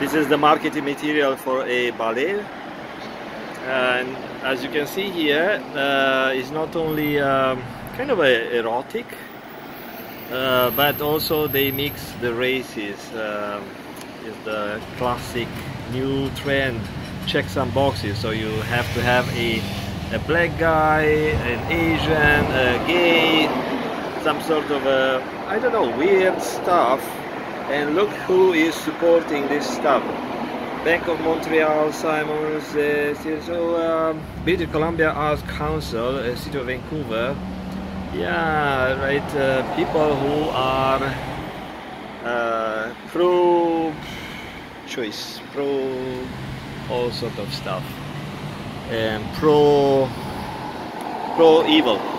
This is the marketing material for a ballet, and as you can see here, it's not only kind of erotic, but also they mix the races. It's the classic new trend, check some boxes. So you have to have a black guy, an Asian, a gay, some sort of I don't know, weird stuff. And look who is supporting this stuff. Bank of Montreal, Simons, British Columbia Arts Council, City of Vancouver. Yeah, right, people who are pro-choice, pro all sort of stuff, and pro-evil.